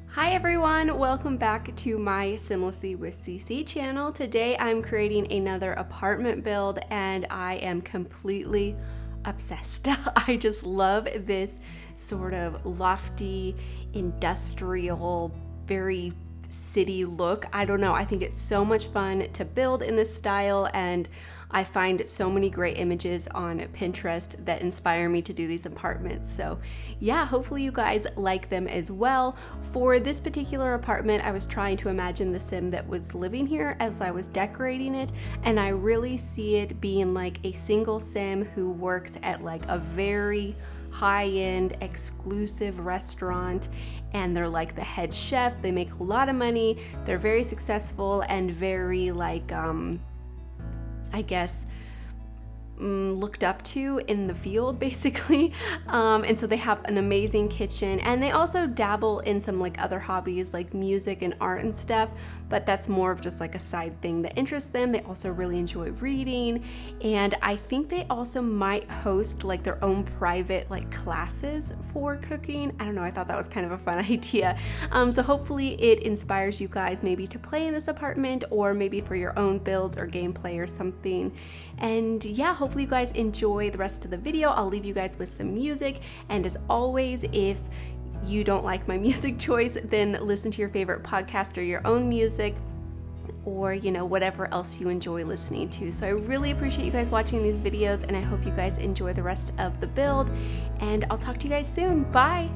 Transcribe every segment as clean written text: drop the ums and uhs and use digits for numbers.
Hi everyone, welcome back to my Simlessly with CC channel. Today I'm creating another apartment build and I am completely obsessed. I just love this sort of lofty, industrial, very city look. I don't know, I think it's so much fun to build in this style, and I find so many great images on Pinterest that inspire me to do these apartments. So yeah, hopefully you guys like them as well. For this particular apartment, I was trying to imagine the sim that was living here as I was decorating it, and I really see it being like a single sim who works at like a very high-end exclusive restaurant, and they're like the head chef. They make a lot of money, they're very successful and very like I guess looked up to in the field basically, and so they have an amazing kitchen, and they also dabble in some like other hobbies like music and art and stuff, but that's more of just like a side thing that interests them. They also really enjoy reading, and I think they also might host like their own private like classes for cooking. I don't know, I thought that was kind of a fun idea. So hopefully it inspires you guys maybe to play in this apartment, or maybe for your own builds or gameplay or something. And yeah, hopefully you guys enjoy the rest of the video. I'll leave you guys with some music, and as always, if you don't like my music choice, then listen to your favorite podcast or your own music, or you know, whatever else you enjoy listening to. So I really appreciate you guys watching these videos, and I hope you guys enjoy the rest of the build, and I'll talk to you guys soon. Bye.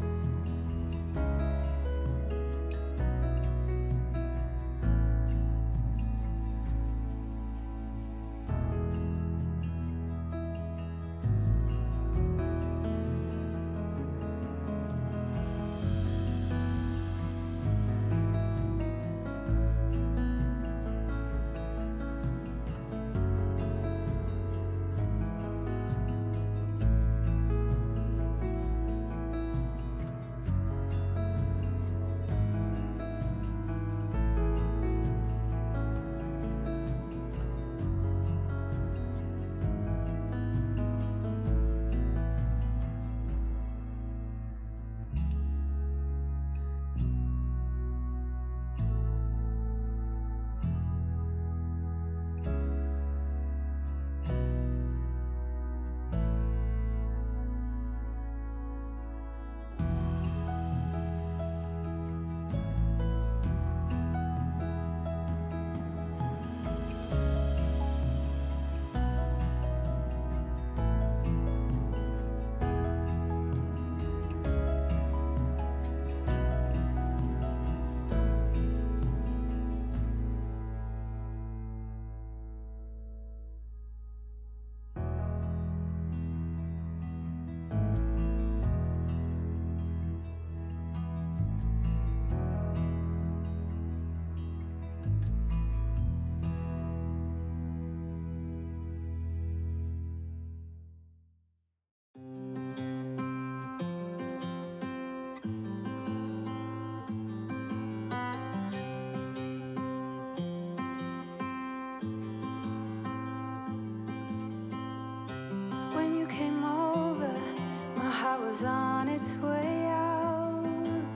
Was on its way out.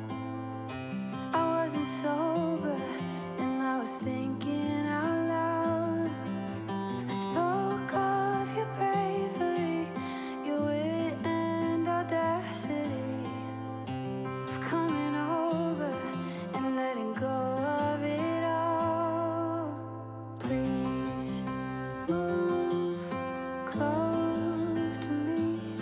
I wasn't sober and I was thinking out loud. I spoke of your bravery, your wit and audacity of coming over and letting go of it all. Please move close to me.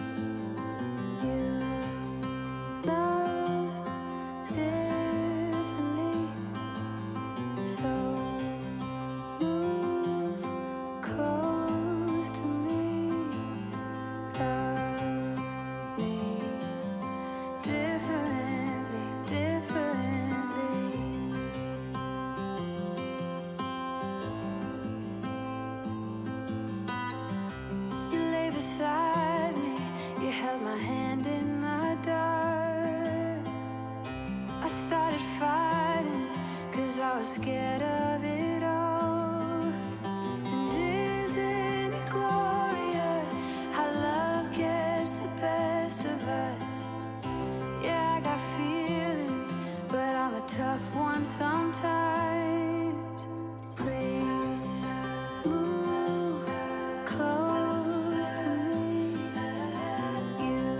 Beside me, you held my hand in the dark. I started fighting, 'cause I was scared of it all. And isn't it glorious how love gets the best of us? Yeah, I got feelings, but I'm a tough one sometimes. Please move close to me. You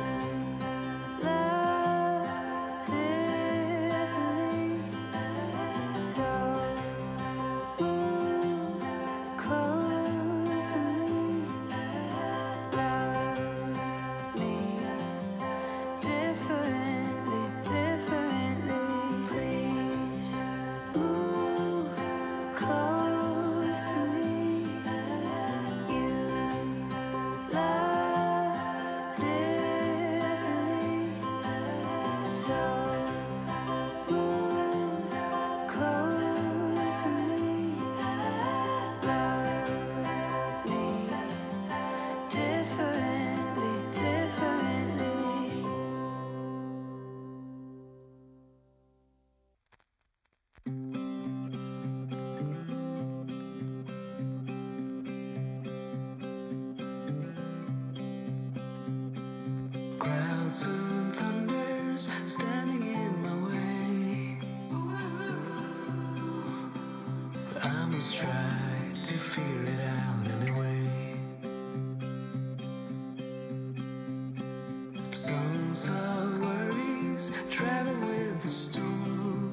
love differently, so move close to me. Love me differently, differently. Please move close to me. You love differently, so move close to me. Love me differently, differently. Clouds and thunders standing in my way, but I must try to figure it out anyway. Songs of worries travel with the storm,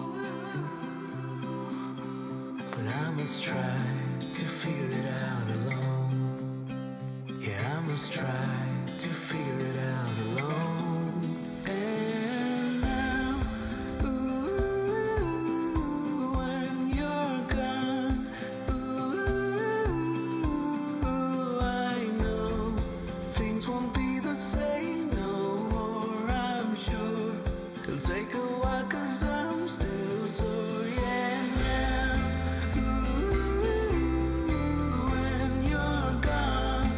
but I must try to figure it out alone. Yeah, I must try to figure it out alone. And now, ooh, when you're gone, ooh, I know things won't be the same no more, I'm sure. It'll take a while 'cause I'm still sore, yeah, now. Ooh, when you're gone,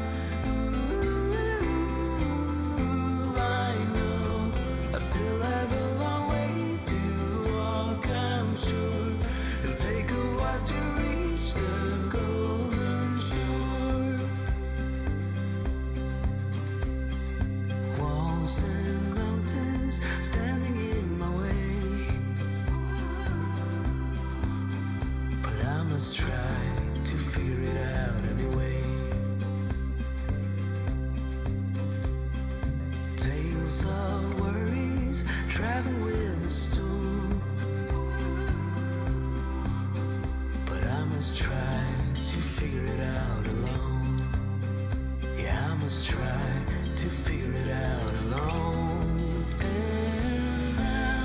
ooh, I know I still have a long way to walk, I'm sure. It'll take a while to reach the golden shore. Walls and mountains standing in my way, but I must try to figure it out anyway. Tales of worries travel with the storm, but I must try to figure it out alone. Yeah, I must try to figure it out alone. And now,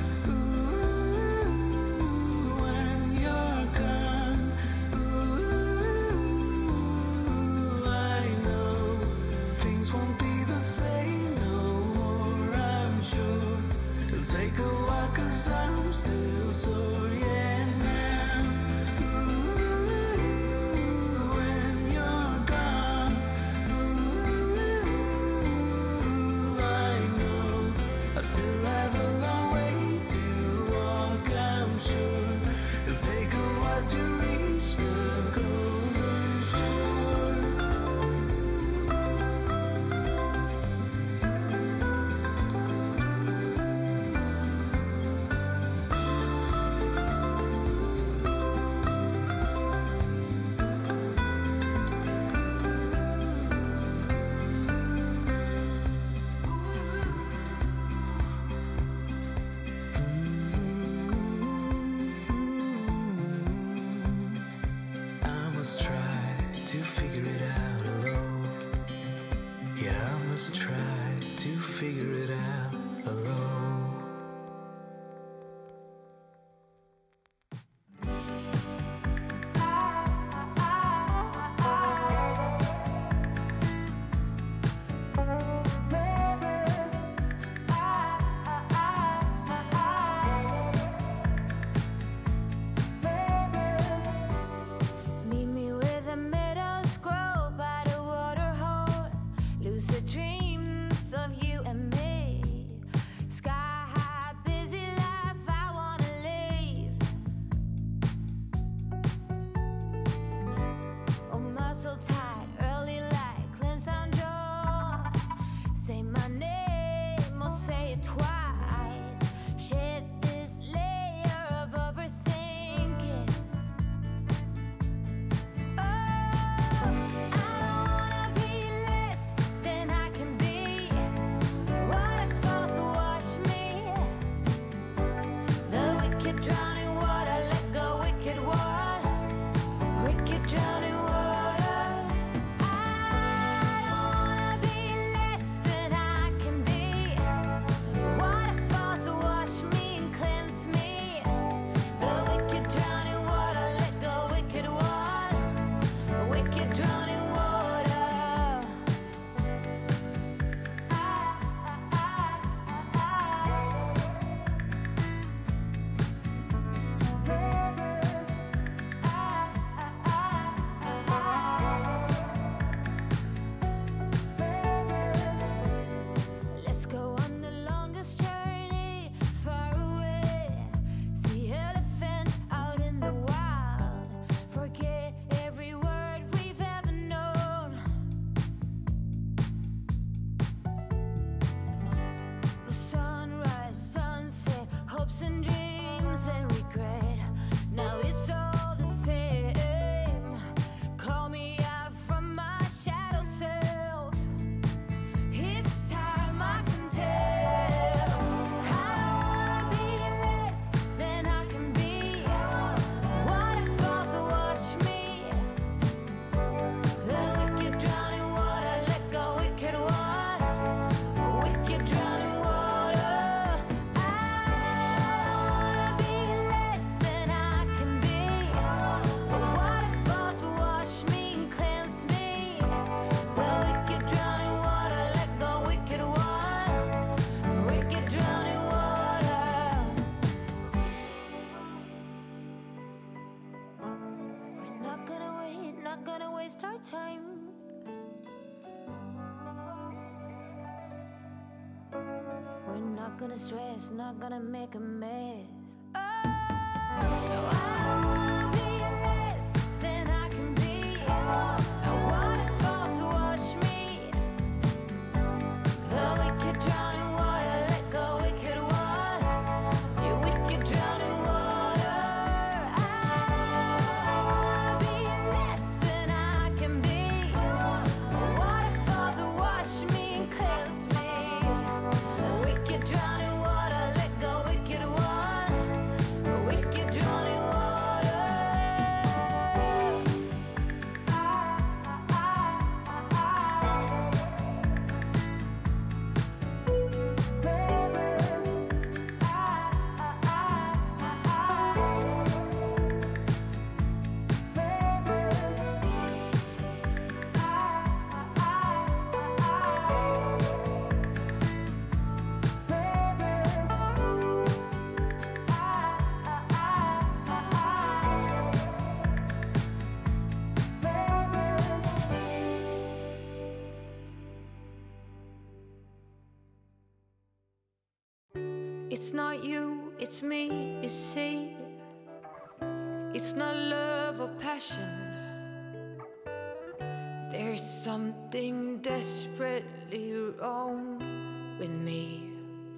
ooh, when you're gone, ooh, I know things won't be the same no more, I'm sure. It'll take a while 'cause I'm still sore, yeah, now. Ooh, when you're gone, ooh, I know I still have a long way to walk, I'm sure. It'll take a while to reach the golden shore. not gonna stress, not gonna make a mess. Oh, I wanna be less than I can be. I want it fall to wash me. The wicked drown in water, let go wicked one. You wicked drown in water. I wanna be less than I can be. Waterfall to wash me and cleanse me. The wicked drown in water, let go wicked one. The wicked drown in water. It's not you, it's me, you see. It's not love or passion. There's something desperately wrong with me.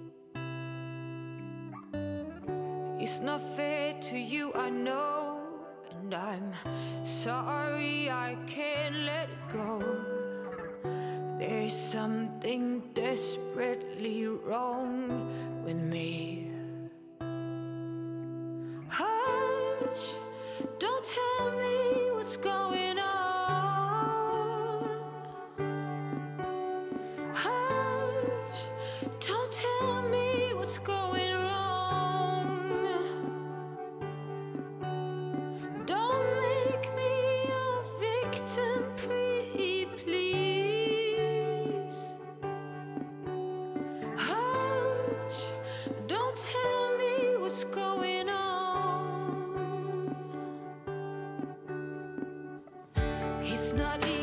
It's not fair to you, I know, and I'm sorry I can't let it go. There's something desperately wrong with me. Hush, don't tell me what's going on. Hush, don't tell me what's going wrong. Don't make me a victim, please. Hush, don't tell me what's going on. It's not easy.